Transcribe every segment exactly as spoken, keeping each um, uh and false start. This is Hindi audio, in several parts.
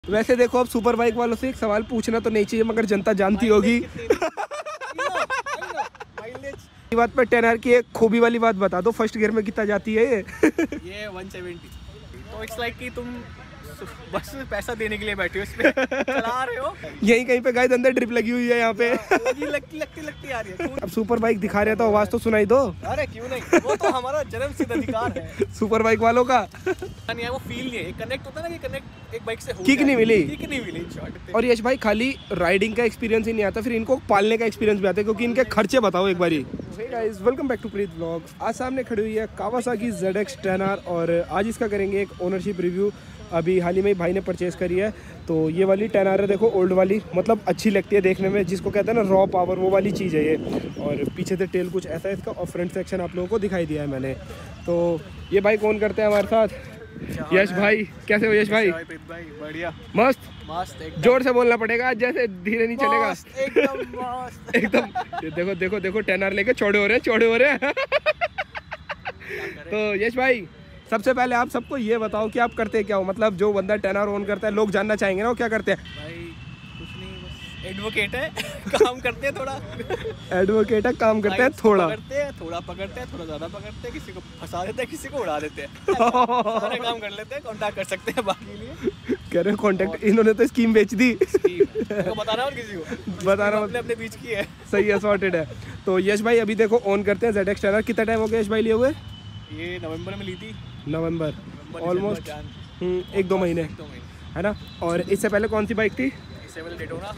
वैसे देखो, अब सुपर बाइक वालों से एक सवाल पूछना तो नहीं चाहिए, मगर जनता जानती होगी। ये बात पर टेन आर की एक खूबी वाली बात बता दो, फर्स्ट गियर में कितना जाती है ये? ये वन सेवेंटी। तो इट्स लाइक कि तुम बस पैसा देने के लिए बैठे हो, इसमें चला रहे हो। यहीं कहीं पे गाइस अंदर ड्रिप लगी हुई है यहाँ पे। लगी लगती लगती लगती आ रही है। अब सुपर बाइक दिखा रहे तो आवाज तो सुनाई दो। अरे क्यों नहीं, वो तो हमारा जन्मसिद्ध अधिकार है सुपर बाइक वालों का। नहीं है, वो फील नहीं है, कनेक्ट होता है ना, कि कनेक्ट एक बाइक से हो किक नहीं मिली, किक नहीं मिली शॉर्ट। और यश भाई खाली राइडिंग का एक्सपीरियंस ही नहीं आता, फिर इनको पालने का एक्सपीरियंस भी आता है, क्योंकि इनके खर्चे बताओ एक बारी। Hey guys, welcome back to Preet vlog. आज सामने खड़ी हुई है Kawasaki Z X ten R और आज इसका करेंगे एक ओनरशिप रिव्यू। अभी हाल ही में भाई ने परचेज़ करी है, तो ये वाली टेन आर है, देखो ओल्ड वाली, मतलब अच्छी लगती है देखने में, जिसको कहते हैं ना रॉ पावर, वो वाली चीज़ है ये। और पीछे से टेल कुछ ऐसा है इसका, और फ्रंट सेक्शन आप लोगों को दिखाई दिया है मैंने। तो ये बाइक कौन करते हैं हमारे साथ? यश भाई। कैसे हो यश भाई? बढ़िया, मस्त मस्त। जोर से बोलना पड़ेगा, जैसे धीरे नहीं चलेगा। एकदम मस्त एकदम। देखो देखो देखो टेन आर लेके चौड़े हो रहे हैं, चौड़े हो रहे हैं। तो यश भाई, सबसे पहले आप सबको ये बताओ कि आप करते क्या हो, मतलब जो बंदा टेन आर ओन करता है, लोग जानना चाहेंगे ना वो क्या करते हैं। भाई कुछ नहीं, बस एडवोकेट है, काम करते हैं थोड़ा। एडवोकेट है, काम करते हैं थोड़ा, पकड़ते हैं थोड़ा, पकड़ते हैं थोड़ा ज़्यादा, पकड़ते हैं, किसी को फंसा देते हैं, किसी को उड़ा देते हैं। सारे काम कर लेते हैं, कॉन्टैक्ट कर सकते हैं बाकी लिए। कह रहे हैं कॉन्टैक्ट, इन्होंने तो स्कीम बेच दी। बता रहा हूँ किसी को, बता रहा हूँ, अपने अपने बीच की है। सही है, सॉर्टेड है। तो यश भाई अभी देखो ऑन करते हैं ज़ेड एक्स टेन आर। कितना टाइम हो गया यश भाई लिए हुए? ये नवंबर में ली थी। नवंबर, ऑलमोस्ट एक दो महीने है ना। और इससे पहले कौन सी बाइक थी? इससे पहले डेटोना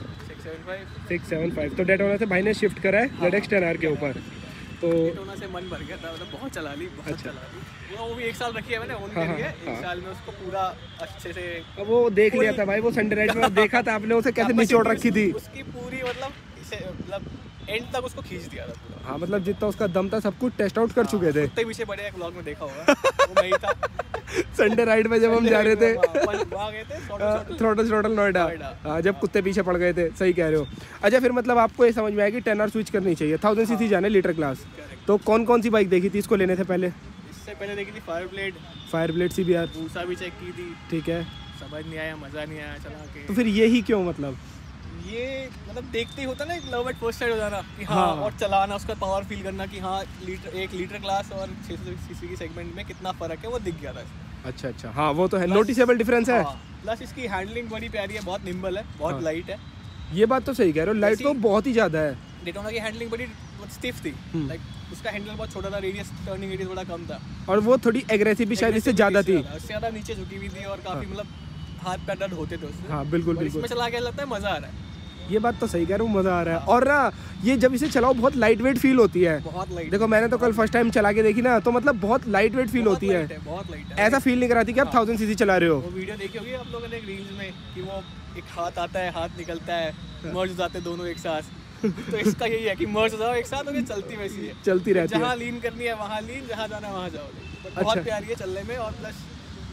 सिक्स सेवन फाइव। तो डेटोना से भाई ने शिफ्ट करा है ज़ेड एक्स टेन आर के ऊपर। तो डेटोना से मन भर गया था, मतलब बहुत चला ली, बहुत अच्छा। चला ली। वो भी एक साल रखी है मैंने, ओन हाँ, करी है। हाँ, एक साल में उसको पूरा अच्छे से अब वो देख लिया था भाई, वो संडे राइड में देखा था आपने उसे कैसे निचोड़ रखी थी। उसकी पूरी मतलब इसे मतलब एंड तक उसको खींच दिया था पूरा। हाँ, मतलब जितना उसका दम था सब कुछ टेस्ट आउट कर चुके थे। कुत्ते पीछे बड़े एक व्लॉग में देखा होगा, वो मैं ही था। संडे राइड में जब हम जा रहे थे, वहाँ गए थे थ्रोटल थ्रोटल नोएडा, हाँ, जब कुत्ते पीछे पड़ गए थे। सही कह रहे हो। अच्छा, फिर मतलब आपको ये समझ में आया कि टेन आर स्विच करनी चाहिए, थाउजेंड सीसी जाने लीटर क्लास। तो कौन कौन सी बाइक देखी थी इसको लेने से पहले? इससे पहले देखी थी Fireblade, Fireblade C B R, भूसा भी चेक की थी। ठीक है, समझ नहीं आया, मज़ा नहीं आया चला के। तो फिर यही क्यों, मतलब ये मतलब देखते ही होता ना, एक लव एट फर्स्ट साइड हो जाना कि हाँ, हाँ। और चलाना, उसका पावर फील करना कि हाँ लीटर, एक लीटर क्लास और छह सौ सीसी की सेगमेंट में कितना फर्क है, वो दिख गया था। अच्छा अच्छा, हाँ वो तो है, नोटिसेबल डिफरेंस है। प्लस इसकी हैंडलिंग बड़ी प्यारी है, बहुत निम्बल है, बहुत हाँ। लाइट है। ये बात तो सही कह रहे हो, लाइट तो बहुत ही ज़्यादा है। डेटोना की हैंडलिंग बड़ी स्टिफ थी, लाइक उसका हैंडल बहुत छोटा था, रेडियस टर्निंग रेडियस थोड़ा कम था, और वो थोड़ी एग्रेसिव भी शायद इससे ज़्यादा थी, उससे ज़्यादा नीचे झुकी हुई थी, और काफ़ी मतलब हाथ पैर दर्द होते थे उससे। हाँ बिल्कुल बिल्कुल, इसमें चला के लगता है मज़ा आ रहा है। ये बात तो सही कह रहा हूँ, मज़ा आ रहा है। और ना ये जब इसे चलाओ बहुत लाइट वेट फील होती है, बहुत लाइट। देखो मैंने तो कल फर्स्ट टाइम चला के देखी ना, तो मतलब बहुत लाइट वेट फील होती है, बहुत लाइट है। ऐसा फील नहीं कराती कि आप थाउजेंड सीसी चला रहे हो। वो वीडियो देखी होगी आप लोगों ने एक रील्स में, कि वो एक हाथ आता है, हाथ निकलता है, मर्ज हो जाते हैं दोनों एक साथ। तो इसका यही है कि मर्ज हो जाओ एक साथ, और ये चलती वैसी है, चलती रहती है। जहाँ लीन करनी है वहाँ लीन, जहाँ जाना है वहाँ जाओ। बहुत प्यारी है चलने में, और प्लस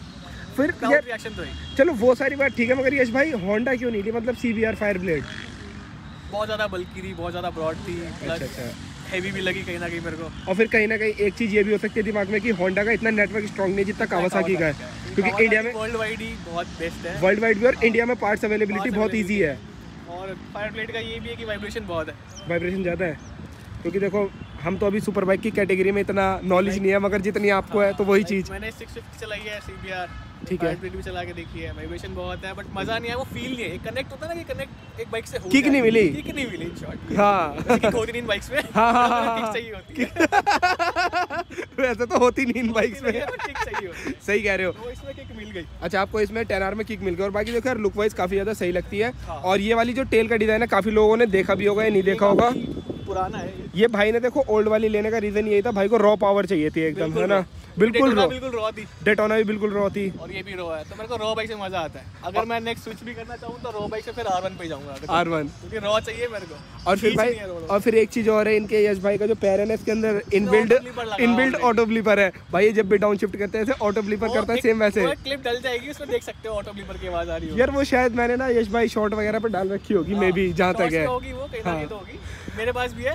फिर क्राउड रिएक्शन तो है। चलो वो सारी बात ठीक है, मगर यश भाई होंडा क्यों नहीं ली, मतलब C B R Fireblade? बहुत ज़्यादा बल्कि थी, बहुत ज़्यादा ब्रॉड थी, प्लस हैवी भी लगी कहीं ना कहीं मेरे को। और फिर कहीं ना कहीं एक चीज़ ये भी हो सकती है दिमाग में कि होंडा का इतना नेटवर्क स्ट्रॉन्ग नहीं जितना कावासाकी का है, क्योंकि इंडिया में वर्ल्ड वाइड ही बहुत बेस्ट है, वर्ल्ड वाइड भी, और इंडिया में पार्ट्स अवेलेबिलिटी बहुत ईजी है। और फायर ब्लेड का ये भी है कि वाइब्रेशन बहुत है, वाइब्रेशन ज़्यादा है, क्योंकि देखो हम तो अभी सुपर बाइक की कैटेगरी में इतना नॉलेज नहीं है, मगर जितनी आपको है तो वही चीज़। मैंने सिक्स फिफ्टी चलाई है सी बी आर, ठीक है, भी चला के देखी है, वाइब्रेशन बहुत है, बट मज़ा नहीं है, वो फील नहीं है, एक कनेक्ट होता है ना, कि कनेक्ट एक बाइक से हो किक नहीं मिली, किक नहीं मिली इन शॉर्ट। हाँ, किक होती नहीं इन बाइक्स में। हाँ हाँ हाँ, किक चाहिए होती है। वैसे तो होती नहीं इन बाइक्स में, किक चाहिए होती है। सही कह रहे हो। तो इसमें किक मिल गई। अच्छा, आपको इसमें टेन आर में किक मिल गई, और बाकी देखो यार लुक वाइज काफ़ी ज़्यादा सही लगती है। और ये वाली जो टेल का डिज़ाइन है, काफ़ी लोगों ने देखा भी होगा या नहीं देखा होगा, पुराना है ये भाई ने देखो ओल्ड वाली लेने का रीजन यही था, भाई को रॉ पावर चाहिए थी एकदम, है ना, बिल्कुल रॉ, बिल्कुल रॉ थी। डेटोना भी बिल्कुल रॉ थी, और ये भी रॉ है, तो मेरे को रॉ बाइक से मजा आता है। अगर मैं नेक्स्ट स्विच भी करना चाहूँ तो रॉ बाइक से फिर आर वन पे जाऊंगा, आर वन, क्योंकि रॉ चाहिए मेरे को। और फिर भाई, और फिर एक चीज और है, इनके यश भाई का जो पैर है ना, इसके अंदर इनबिल्ड इनबिल्ड ऑटो ब्लीपर है। भाई ये जब भी डाउन शिफ्ट करते हैं ऐसे ऑटो ब्लीपर करता है, सेम वैसे क्लिप डल जाएगी उसमें, देख सकते हो ऑटो ब्लीपर की आवाज आ रही है यार। वो शायद मैंने ना यश भाई शॉर्ट वगैरह पे डाल रखी होगी, मे बी, जहाँ तक है होगी वो, कहीं ना कहीं तो होगी, मेरे पास भी है।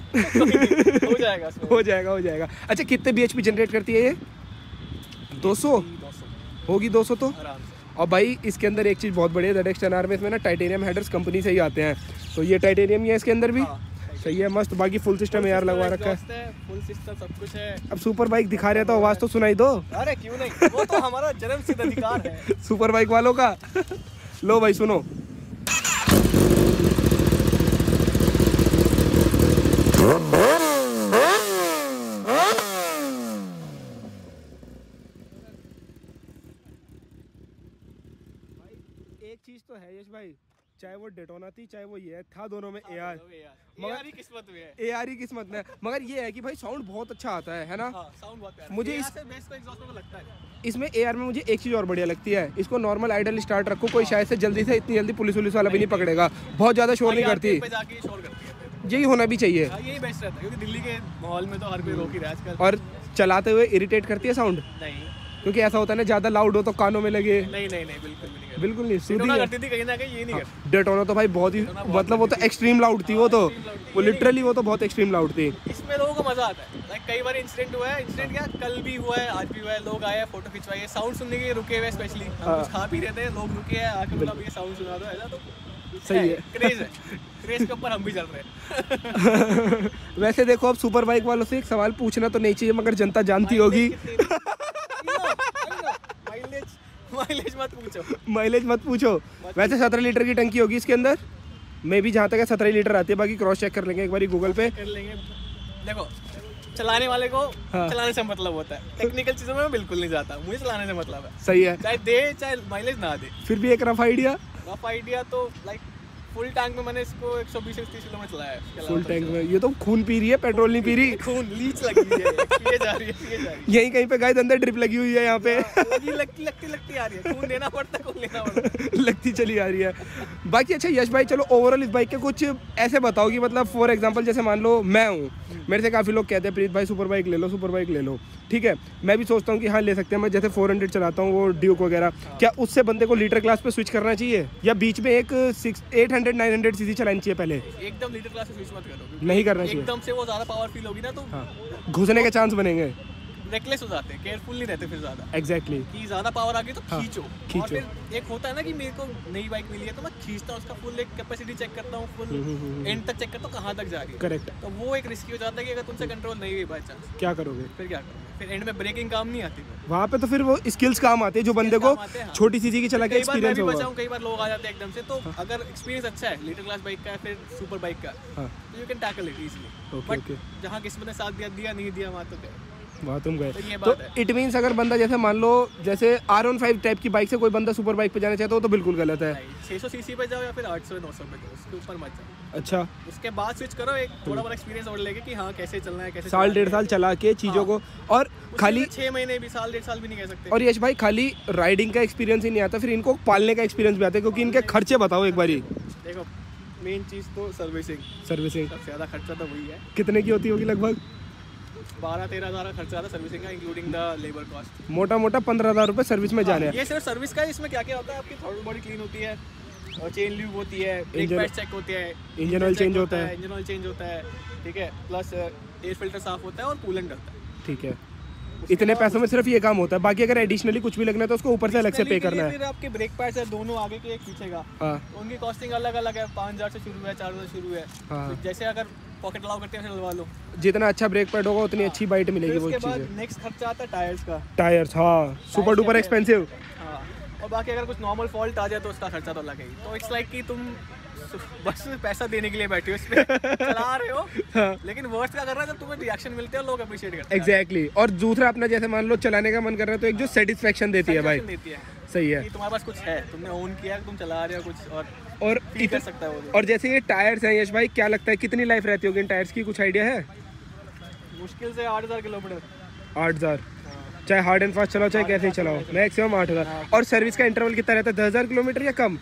हो जाएगा हो जाएगा हो जाएगा। अच्छा, कितने बी एच पी जनरेट करती है ये? दो सौ होगी, दो सौ तो और भाई इसके अंदर एक चीज़ बहुत बढ़िया है, Z X टेन आर में इसमें ना टाइटेनियम हेडर्स कंपनी से ही आते हैं, तो ये टाइटेनियम ही है इसके अंदर भी। हाँ, सही है, मस्त। बाकी फुल सिस्टम एआर लगवा रखा है, फुल सिस्टम सब कुछ है। अब सुपर बाइक दिखा रहे तो आवाज़ तो सुनाई दो। अरे क्यों नहीं, वो तो हमारा जन्मसिद्ध अधिकार है सुपर बाइक वालों का। लो भाई सुनो। एक चीज तो है यश भाई, चाहे वो डेटोना थी चाहे वो ये था, दोनों में ए आर मगर किस्मत में है, ए आर ही किस्मत में। मगर ये है कि भाई साउंड बहुत अच्छा आता है है ना। हाँ, साउंड बहुत प्यारा। मुझे इस बेस पे एग्जॉस्ट में लगता है इसमें ए आर में मुझे एक चीज़ और बढ़िया लगती है, इसको नॉर्मल आइडल स्टार्ट रखो, कोई शायद से जल्दी से इतनी जल्दी पुलिस पुलिस वाला भी नहीं पकड़ेगा, बहुत ज़्यादा शोर नहीं करती, यही होना भी चाहिए, यही बेस्ट रहता है क्योंकि दिल्ली के माहौल में तो हर कोई रोक ही रहा है आजकल। और चलाते हुए इरिटेट करती है साउंड? नहीं, क्योंकि ऐसा होता है ना ज़्यादा लाउड हो तो कानों में लगे। नहीं नहीं नहीं, बिल्कुल भी नहीं, बिल्कुल नहीं, सीधी करती थी कहीं ना कहीं, ये नहीं करती। डेटोना तो भाई बहुत ही मतलब वो तो एक्सट्रीम लाउड थी, वो तो वो लिटरली वो तो बहुत एक्सट्रीम लाउड थी। इसमें लोगों को मजा आता है, लाइक कई बार इंसिडेंट हुआ है, इंसिडेंट क्या कल भी हुआ है, आज भी हुआ है, लोग आए फोटो खिंचवाए, साउंड सुनने के लिए रुके हुए, स्पेशली हम कुछ खा पी रहे थे, लोग रुके हैं आके बोला ये साउंड सुना दो, ऐसा तो सही है, क्रेज है, क्रेज के ऊपर हम भी चल रहे हैं। वैसे देखो अब सुपर बाइक वालों से एक सवाल पूछना तो नहीं चाहिए, मगर जनता जानती होगी। माइलेज मत पूछो, माइलेज मत पूछो। वैसे सत्रह लीटर की टंकी होगी इसके अंदर, मैं भी जहाँ तक है सत्रह लीटर आती है, बाकी क्रॉस चेक कर लेंगे एक बार गूगल पे कर लेंगे। देखो चलाने वाले को हाँ। चलाने से मतलब होता है, टेक्निकल चीजों में मैं बिल्कुल नहीं जाता, मुझे चलाने से मतलब है। सही है, चाहे दे चाहे माइलेज ना दे, फिर भी एक रफ आइडिया रफ आइडिया तो लाइक फुल टैंक में मैंने इसको एक सौ बीस तीस किलो में चलाया है। फुल टैंक में ये तो खून पी रही है, पेट्रोल नहीं पी रही, खून लीच लगी है, ये जा रही है, ये जा रही है। यहीं कहीं पे गाइस अंदर ड्रिप लगी हुई है यहाँ पे। लगी लगती लगती लगती आ रही है, खून देना पड़ता है, खून लेना पड़ता है, लगती चली आ रही है। बाकी अच्छा यश भाई चलो ओवरऑल इस बाइक के कुछ ऐसे बताओ कि मतलब फॉर एग्जांपल जैसे मान लो मैं हूँ, मेरे से काफ़ी लोग कहते हैं प्रीत भाई सुपर बाइक ले लो, सुपर बाइक ले लो, ठीक है, मैं भी सोचता हूँ कि हाँ ले सकते हैं। मैं जैसे फोर हंड्रेड चलाता हूँ वो ड्यूक वगैरह, क्या उससे बंदे को लीटर क्लास पे स्विच करना चाहिए या बीच में एक six eight hundred nine hundred CC चलानी चाहिए पहले? एकदम लीटर क्लास से स्विच मत करो, नहीं करना चाहिए, एकदम से वो ज़्यादा पावर फील होगी ना तो हाँ, घुसने के चांस बनेंगे, रेकलेस हो जाते हैं, केयरफुल नहीं रहते फिर ज़्यादा। एग्जैक्टली कि ज़्यादा पावर आ गई तो हाँ, खींचो खींचो। और फिर एक होता है ना कि मेरे को नई बाइक मिली है तो मैं खींचता हूँ उसका फुल एक कैपेसिटी चेक करता हूँ, फुल एंड तक चेक करता हूँ कहाँ तक जा रही है। करेक्ट, तो वो एक रिस्की हो जाता है कि अगर तुमसे कंट्रोल नहीं हुई बाई चांस क्या करोगे फिर क्या करोगे, फिर एंड में ब्रेकिंग काम नहीं आती, वहाँ पे तो फिर वो स्किल्स काम आते हैं जो बंदे को छोटी सीसी की चला के कई बार मैं एक्सपीरियंस भी होगा। बचा हूँ, कई बार लोग आ जाते हैं एकदम से, तो अगर एक्सपीरियंस अच्छा है लीटर क्लास बाइक का फिर सुपर बाइक का, तो you can tackle it easily. But जहाँ किस्मत ने साथ दिया दिया नहीं दिया वहाँ तो क्या वहाँ तुम गए, तो तो इट मीन्स अगर बंदा जैसे मान लो जैसे आर वन फाइव टाइप की बाइक से कोई बंदा सुपर बाइक पे जाना चाहता हो तो बिल्कुल गलत है। छह सौ सीसी पे जाओ या फिर आठ सौ नौ सौ पे जाओ, उसके ऊपर मत जाओ। अच्छा, उसके बाद स्विच करो, एक थोड़ा बड़ा एक्सपीरियंस और लेके कि हाँ कैसे चलना है, कैसे साल डेढ़ साल चला के चीज़ों को, और खाली छः महीने भी साल डेढ़ साल भी नहीं कह सकते। और यश भाई खाली राइडिंग का एक्सपीरियंस ही नहीं आता, फिर इनको पालने का एक्सपीरियंस भी आता है, क्योंकि इनके खर्चे बताओ एक बारी। देखो मेन चीज़ तो सर्विसिंग, सर्विसिंग सबसे ज़्यादा खर्चा तो वही है। कितने की होती होगी लगभग? बारह तेरह हज़ार खर्चा आता सर्विसिंग का, इंक्लूडिंग द लेबर कॉस्ट। मोटा मोटा पंद्रह हज़ार रुपये सर्विस में जाने हैं। ये सिर्फ सर्विस का है, इसमें क्या क्या होता है, आपकी थ्रॉटल बॉडी क्लीन होती है, और चेन ल्यूब होती है, ब्रेक पैड चेक होती है, इंजन ऑयल चेंज होता है, इंजन ऑयल चेंज होता है, ठीक है, प्लस एयर फिल्टर साफ होता है और कूलेंट डलता है। ठीक है, इतने पैसों में सिर्फ ये काम होता है, बाकी अगर एडिशनली कुछ भी लगना है तो उसको ऊपर से अलग से पे करना है। फिर आपके ब्रेक पैड्स है दोनों आगे के एक पीछे का, हाँ, उनकी कॉस्टिंग अलग अलग है, पाँच हज़ार से शुरू है, चार हज़ार शुरू है। हाँ, जैसे अगर पॉकेट अलाउ करते हैं डलवा लो, जितना अच्छा ब्रेक पैड होगा उतनी अच्छी बाइट मिलेगी। वो उसके बाद चीज़ नेक्स्ट खर्चा आता है टायर्स का। टायर्स, हाँ, सुपर डुपर एक्सपेंसिव। हाँ, और बाकी अगर कुछ नॉर्मल फॉल्ट आ जाए तो उसका खर्चा तो अलग है। तो इट्स लाइक कि तुम बस पैसा देने के लिए बैठे हो, इस पे चला रहे हो, हाँ, लेकिन वर्स्ट क्या कर रहा है जब तुम्हें रिएक्शन मिलते हैं लोग अप्रिशिएट करते हैं। एग्जैक्टली, और दूसरा अपना जैसे मान लो चलाने का मन कर रहा है तो एक जो सेटिस्फेक्शन देती है भाई, देती है, सही है कि तुम्हारे पास कुछ है, तुमने ओन किया, तुम चला रहे हो कुछ और और फील कर सकता है वो। और जैसे ये टायर्स हैं यश भाई, क्या लगता है कितनी लाइफ रहती होगी इन टायर्स की, कुछ आइडिया है? मुश्किल से आठ हज़ार किलोमीटर। आठ हज़ार चाहे हार्ड एंड फास्ट चलाओ चाहे कैसे ही चलाओ, मैक्सिमम आठ हज़ार। और सर्विस का इंटरवल कितना रहता है? दस हज़ार किलोमीटर या कम?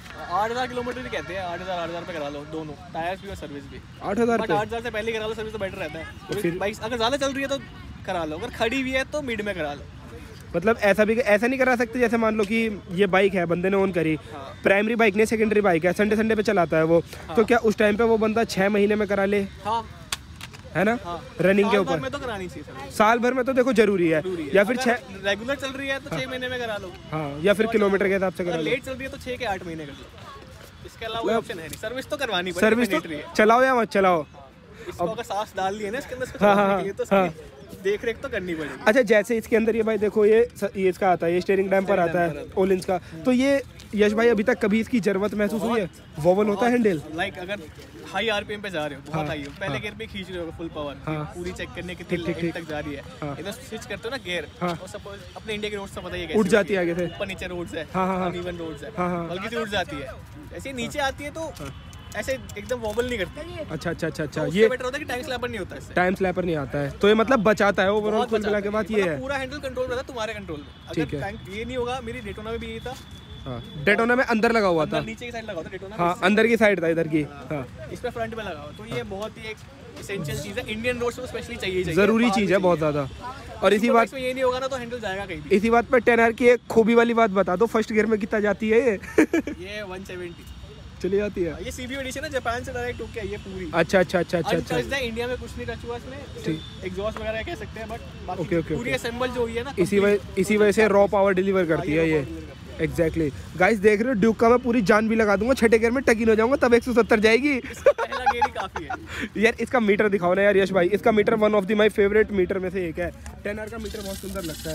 आठ हज़ार किलोमीटर भी कहते हैं, आठ हज़ार आठ हज़ार पे करा लो दोनों, टायर्स भी और सर्विस भी। आठ हज़ार बट आठ हज़ार से पहले करा लो सर्विस तो बेटर रहता है। तो फिर बाइक अगर ज़्यादा चल रही है तो करा लो, अगर खड़ी हुई है तो मिड में करा लो। मतलब ऐसा भी ऐसा नहीं करा सकते जैसे मान लो कि ये बाइक है, बंदे ने ऑन करी, हाँ, प्राइमरी बाइक नहीं सेकेंडरी बाइक है, संडे संडे पे चलाता है वो, हाँ, तो क्या उस टाइम पे वो बंदा छः महीने में करा ले? हाँ, है ना हाँ। रनिंग के साल भर ऊपर। में तो करानी चाहिए सर्विस। साल भर में तो देखो जरूरी है, या फिर छः रेगुलर चल रही है तो छह महीने में करा लो। हाँ, या फिर किलोमीटर के हिसाब से करा अगर लो। लेट चल रही है तो छह के आठ महीने कर लो। इसके अलावा कोई ऑप्शन है नहीं, सर्विस तो करवानी पड़ेगी। सर्विस तो mandatory है। चलाओ या मत चलाओ। इसको अगर सांस डाल ली है ना इसके अंदर, इसको हाँ, चलाने हाँ, के लिए तो हाँ। इसकी देख रेख तो करनी पड़ेगी। अच्छा, जैसे इसके अंदर ये भाई देखो ये ये इसका आता है, ये स्टीयरिंग डैम्पर आता है ओलिंस का, तो ये यश भाई अभी तक कभी इसकी जरूरत महसूस हुई है? वोवल होता है हैंडल? लाइक अगर हाई आरपीएम पे जा रहे हो, बहुत हाई हो, पहले गियर पे खींच रहे हो फुल पावर, पूरी चेक करने कितनी लेवल तक जा रही है, इधर स्विच करते हो ना गियर, और सपोज अपने इंडिया के रोड्स तो पता ही है उठ जाती है आगे से, ऊपर नीचे रोड्स है, हाँ, हाँ, अनइवन रोड्स है, हाँ, हाँ। हल्की सी उठ जाती है, ऐसे नीचे आती है तो ऐसे एकदम वोबल नहीं करती। अच्छा अच्छा अच्छा अच्छा, तो ये बेटर होता है कि टाइम स्लैपर नहीं होता इससे, टाइम स्लैपर नहीं आता है, तो ये मतलब बचाता है ओवरऑल कुल मिला के बात ये है। पूरा हैंडल कंट्रोल रहता है तुम्हारे कंट्रोल में। ठीक है। अगर ये नहीं होगा, मेरी डेटोना में भी यही था, हाँ, डेटोना में अंदर लगा हुआ था, नीचे की साइड लगा हुआ था डेटोना, हाँ अंदर की साइड था इधर की, हाँ इस पे फ्रंट पे लगा हुआ, तो ये बहुत ही एक एसेंशियल चीज है, इंडियन रोड्स में स्पेशली चाहिए चाहिए, जरूरी चीज है बहुत ज्यादा। और इसी बात में ये नहीं होगा ना तो हैंडल जाएगा कहीं भी। इसी बात पे टेन आर की एक खूबी वाली बात बता दो, फर्स्ट गियर में कितना जाती है ये? ये वन सेवेंटी चली जाती है। ये सीबी एडिशन है, जापान से डायरेक्ट होके आई है पूरी। अच्छा अच्छा अच्छा अच्छा अच्छा, अनटच्ड है, इंडिया में कुछ नहीं टच हुआ इसमें, एग्जॉस्ट वगैरह कह सकते हैं, बट बाकी ओके, ओके, पूरी असेंबल जो हुई है ना, इसी वजह इसी वजह से रॉ पावर डिलीवर करती है ये। एग्जैक्टली गाइस, देख रहे हो ड्यूक का मैं पूरी जान भी लगा दूंगा, छठे गियर में टकीन हो जाऊंगा तब एक सौ सत्तर जाएगी। पहला गियर ही काफी है यार इसका मीटर दिखाओ ना यार यश भाई, इसका meter one of the my favourite meter में से एक है। टेन आर का मीटर बहुत सुंदर लगता है।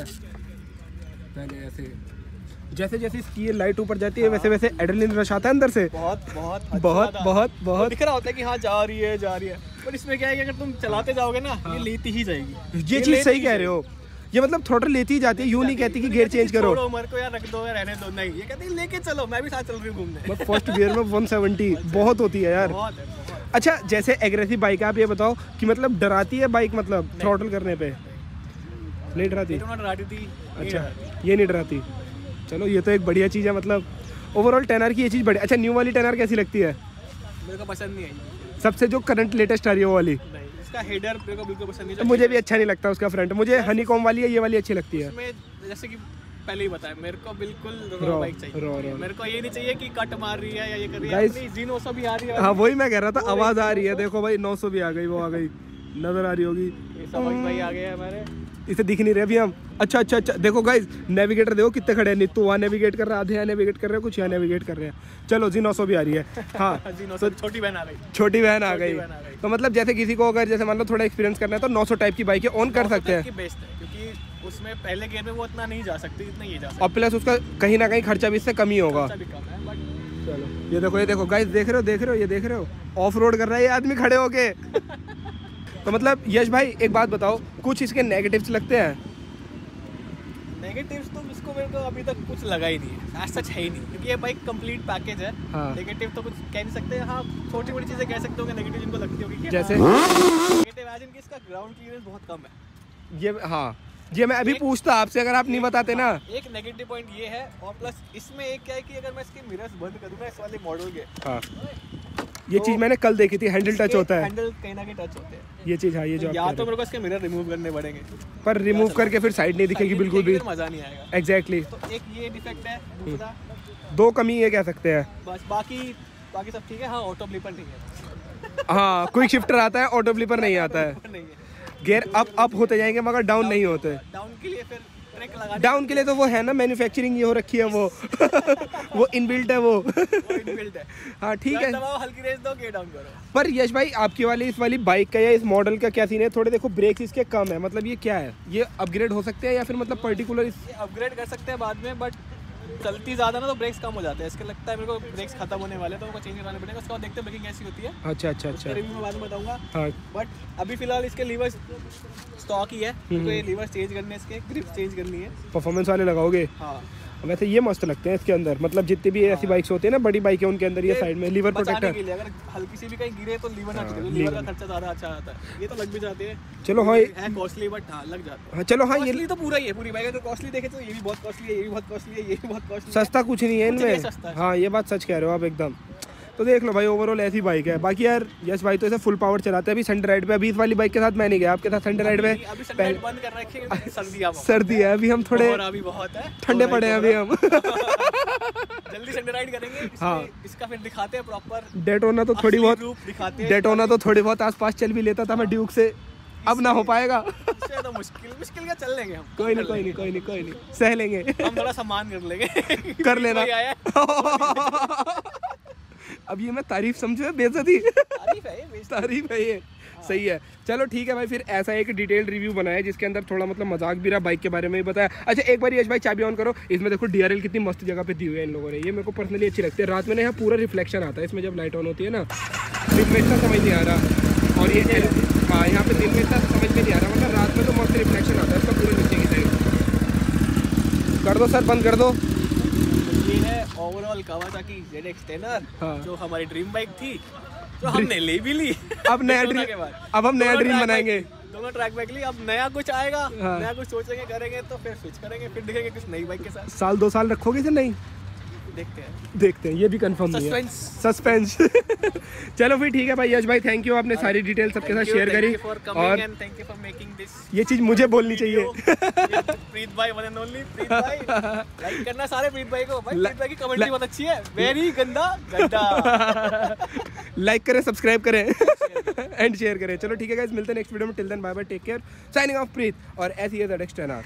पहले ऐसे जैसे जैसे इसकी लाइट ऊपर जाती है वैसे वैसे एड्रेनलिन रश आता है अंदर से, बहुत बहुत अच्छा बहुत था। बहुत बहुत दिख रहा होता है कि हाँ जा रही है जा रही है, पर इसमें क्या है कि अगर तुम चलाते जाओगे ना ये लेती ही जाएगी। ये चीज सही कह रहे हो, ये मतलब थ्रोटल लेती ही जाती है, यूं नहीं कहती कि गियर चेंज करो, छोड़ो उम्र को यार, रख दो या रहने दो, नहीं ये कहती है लेके चलो, मैं भी साथ चल रही हूँ घूमने। बस फर्स्ट गियर में वन सेवेंटी बहुत होती है यार। बहुत है, बहुत। अच्छा, जैसे एग्रेसिव बाइक है, आप ये बताओ कि मतलब डराती है बाइक, मतलब थ्रोटल करने पे नहीं डराती? ये तो ना डराती थी। अच्छा, ये नहीं डराती, चलो ये तो एक बढ़िया चीज़ है। मतलब ओवरऑल टेन आर की ये चीज़ बढ़िया। अच्छा, न्यू वाली टेन आर कैसी लगती है? मेरे को पसंद नहीं आई, सबसे जो करंट लेटेस्ट आ रही है वो वाली। नहीं इसका हेडर मेरे को बिल्कुल पसंद नहीं। तो मुझे भी अच्छा नहीं लगता उसका फ्रंट, मुझे हनी कॉम वाली है ये वाली अच्छी लगती है। उसमें जैसे कि पहले ही बताया, मेरे को बिल्कुल रॉ, रॉ बाइक चाहिए, रॉ, रॉ। मेरे को ये नहीं चाहिए कि कट मार रही है या ये कर रही है, Guys, अपनी जी नौ सौ भी आ रही है। हाँ वही मैं कह रहा था, आवाज़ आ रही है, देखो भाई नौ सौ भी आ गई, वो आ गई, नजर आ रही होगी। ये समझ भाई आ गया हमारे, इसे दिख नहीं रहे अभी हम। अच्छा अच्छा अच्छा, देखो गाइस नेविगेटर देखो कितने खड़े हैं, नीतू वहाँ नेविगेट कर रहा है, आधे यहाँ नेविगेट कर रहे हैं, कुछ यहाँ नेविगेट कर रहे हैं। चलो जी नौ सौ भी आ रही है, हाँ जी नौ सौ छोटी बहन आ गई, छोटी बहन आ गई। बहन आ गई। तो मतलब जैसे किसी को अगर जैसे मान लो थोड़ा एक्सपीरियंस करना है तो नौ सौ टाइप की बाइक ऑन कर सकते हैं, की बेस्ट है, क्योंकि उसमें पहले गियर में वो इतना नहीं जा सकती जितना ये जा सकती और प्लस उसका कहीं ना कहीं खर्चा भी इससे कम ही होगा। है, भी कम है, बट चलो ये देखो ये देखो गाइस, देख रहे हो देख रहे हो ये देख रहे हो ऑफ रोड कर रहा है ये आदमी खड़े होके। तो मतलब यश भाई एक बात बताओ, कुछ इसके नेगेटिव्स लगते हैं? नेगेटिव्स तो इसको मेरे को अभी तक कुछ लगा ही नहीं है, आज सच है ही नहीं, क्योंकि ये बाइक कंप्लीट पैकेज है। हाँ। नेगेटिव तो कुछ कह नहीं सकते, हाँ छोटी मोटी चीजें कह सकते हो नेगेटिव जिनको लगती होगी, जैसे नेगेटिव आज इनकी इसका ग्राउंड क्लियरेंस बहुत कम है। ये, हाँ ये मैं अभी पूछता आपसे, अगर आप नहीं बताते ना। एक नेगेटिव पॉइंट ये है, और प्लस इसमें एक क्या है कि अगर मैं इसके मिरर्स बंद करूँ ना इस वाले मॉडल के, हाँ ये चीज़ मैंने कल देखी थी, हैंडल टच होता है, हैंडल कहीं ना कहीं टच होते हैं ये चीज़। हाँ ये जो या तो मेरे को इसके मिरर रिमूव करने पड़ेंगे, पर रिमूव करके फिर साइड नहीं दिखेगी बिल्कुल भी, मजा नहीं आएगा। एग्जैक्टली। तो एक ये डिफेक्ट है, दूसरा दो कमी ये कह सकते हैं, बस बाकी बाकी सब ठीक है। हाँ ऑटो ब्लिपर नहीं है, हाँ क्विक शिफ्टर आता है, ऑटो ब्लिपर नहीं आता है, नहीं है। गियर अप अप होते जाएंगे मगर डाउन नहीं होते। डाउन के लिए फिर ब्रेक लगा, डाउन के लिए तो वो है ना मैन्युफैक्चरिंग ये हो रखी है वो वो इनबिल्ट है वो। इनबिल्ट है। हाँ ठीक है, दबाओ हल्की रेस दो, गियर डाउन करो। पर यश भाई आपकी वाली इस वाली बाइक का या इस मॉडल का क्या सीन है? थोड़े देखो ब्रेक्स इसके कम है, मतलब ये क्या है, ये अपग्रेड हो सकते हैं या फिर मतलब पर्टिकुलर इस... अपग्रेड कर सकते हैं बाद में, बट चलती ज़्यादा ना तो ब्रेक्स कम हो जाते हैं। इसके लगता है मेरे को ब्रेक्स खत्म होने वाले, तो उनको चेंज कराने पड़ेगा। उसके बाद देखते हैं ब्रेकिंग कैसी होती है। अच्छा अच्छा अच्छा, रिव्यू में बाद में बताऊंगा। हाँ बट अभी फिलहाल इसके लीवर्स स्टॉक ही है, तो ये लीवर्स चेंज करने, इसके ग्रिप चेंज करनी है। परफॉर्मेंस वाले लगाओगे? हाँ वैसे ये मस्त लगते हैं इसके अंदर, मतलब जितनी भी ऐसी बाइक्स होती है ना बड़ी बाइक है उनके अंदर ये साइड में लीवर प्रोटेक्टर के लिए, अगर हल्की सी भी कहीं गिरे तो लीवर ना टूटे, तो लीवर का खर्चा ज़्यादा अच्छा आता है। ये तो लग भी जाते हैं, चलो हाँ है कॉस्टली, बट हाँ लग जाता है। हाँ चलो हाँ, ये कॉस्टली तो पूरा ही है, पूरी बाइक अगर कॉस्टली देखे तो ये भी बहुत कॉस्टली है, ये भी बहुत कॉस्टली है, ये भी बहुत कॉस्टली है। सस्ता कुछ नहीं है इनमें। हाँ ये बात सच कह रहे हो आप एकदम। तो देख लो भाई ओवरऑल ऐसी बाइक है। बाकी यार यश भाई तो ऐसे फुल पावर चलाते हैं। अभी संडे राइड पे, अभी इस वाली बाइक के साथ मैं नहीं गया, आपके साथ संडे राइड में बंद कर रखे हैं, सर्दी सर्दी है अभी, हम थोड़े अभी बहुत है, ठंडे पड़े हैं अभी हम। जल्दी संडे राइड करेंगे। हाँ इसका फिर दिखाते हैं प्रॉपर डेटोना तो थोड़ी बहुत दिखाते हैं। डेटोना तो थोड़ी बहुत आसपास चल भी लेता था मैं ड्यूक से, अब ना हो पाएगा। इससे तो मुश्किल मुश्किल क्या चल लेंगे हम। कोई नहीं कोई नहीं कोई नहीं कोई नहीं सह लेंगे। हम थोड़ा सामान कर लेंगे। कर लेना। अब ये मैं तारीफ समझू बेइज्जती? तारीफ है ये, तारीफ है ये। सही है, चलो ठीक है भाई, फिर ऐसा एक डिटेल्ड रिव्यू बनाया जिसके अंदर थोड़ा मतलब मजाक भी रहा, बाइक के बारे में भी बताया। अच्छा एक बार यश भाई चाबी ऑन करो, इसमें देखो डीआरएल कितनी मस्त जगह पे दी हुई है इन लोगों ने, ये मेरे को पर्सनली अच्छी लगती है। रात में ना यहाँ पूरा रिफ्लेक्शन आता है इसमें जब लाइट ऑन होती है ना, दिन में इतना समझ नहीं आ रहा। और ये हाँ यहाँ पे दिन में इतना समझ में नहीं आ रहा, मतलब रात में तो मस्त रिफ्लेक्शन आता है इसका पूरे नीचे की साइड। कर दो सर, बंद कर दो। ये है overall Kawasaki Z X ten R, हाँ। जो हमारी ड्रीम बाइक थी, जो हमने ले भी ली। अब नया ड्रीम, अब हम नया ड्रीम बनाएंगे। दोनों ट्रैक बाइक ली, अब नया कुछ आएगा। हाँ। नया कुछ सोचेंगे करेंगे तो फिर स्विच करेंगे, फिर दिखेंगे कुछ नई बाइक के साथ। साल दो साल रखोगे कि नहीं देखते हैं देखते हैं, ये भी कंफर्म नहीं है। सस्पेंस। चलो फिर ठीक है भाई यश भाई, थैंक यू, आपने सारी डिटेल सबके साथ शेयर करी। और thank you for making this, ये चीज मुझे बोलनी चाहिए। प्रीत भाई वन एंड ओनली प्रीत भाई, लाइक करना सारे प्रीत भाई को। भाई प्रीत भाई की कमेंट्री बहुत अच्छी है, वेरी गंदा गंदा। लाइक करें, सब्सक्राइब करें एंड शेयर करें। चलो ठीक है गाइस, मिलते हैं नेक्स्ट वीडियो में। Till then bye bye, take care, signing off Preet. और ऐसी है ज़ेड एक्स टेन आर।